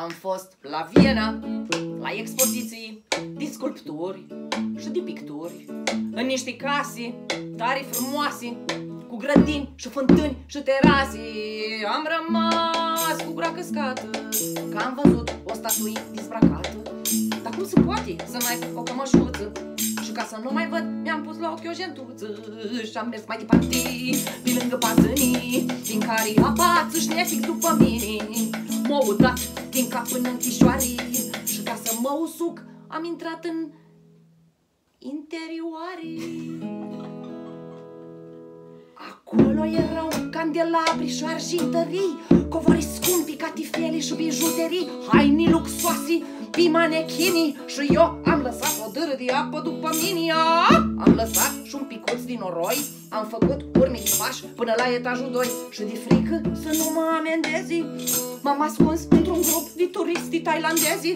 Am fost la Viena, la expoziții de sculpturi și de picturi, în niște case tare frumoase, cu grădini și fântâni și terase. Am rămas cu gura căscată, că am văzut o statuie dezbrăcată. Dar cum se poate să n-ai o cămășuță? Și ca să nu mai văd, mi-am pus la ochi o gentuță și am mers mai departe, pe lângă pazănii, din care abață și nefix după mine. M-au udat din cap până în chișoare și ca să mă usuc, am intrat în interioare. Acolo erau candelabri și argintării, covori scumpi, catifele și bijuterii, haini luxoase pe manechinii. Și eu am lăsat o dâră de apă după mine. Am lăsat și un picuț din noroi, am făcut urme de pași până la etajul 2 și de frică să nu mă amendezi, m-am ascuns într-un grup de turisti tailandezi.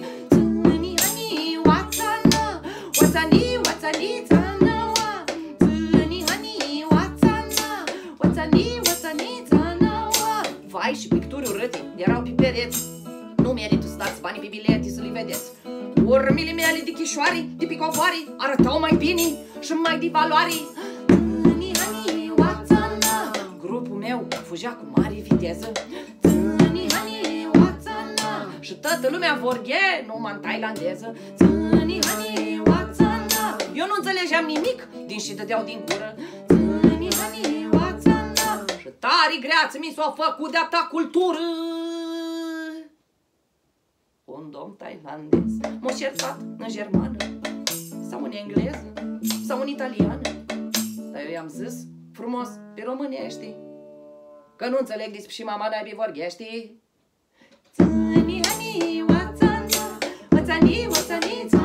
Vai, și picturi urâte erau pe pereți. Nu merită să dați banii pe bilete să le vedeți. Urmile mele de chișoare, de pe covoare, arătau mai bine și mai de valoare. Grupul meu fugea cu mare viteză și toată lumea vorbea numai în tailandeză. Eu nu înțelegeam nimic din ce dădeau din gură. Și tare greață mi s-o făcut de-a cultură. Un domn tailandez m-a certat în germană sau în engleză sau în italiană, dar eu i-am zis frumos pe românește că nu înțeleg despre și mama n-ai vorbește.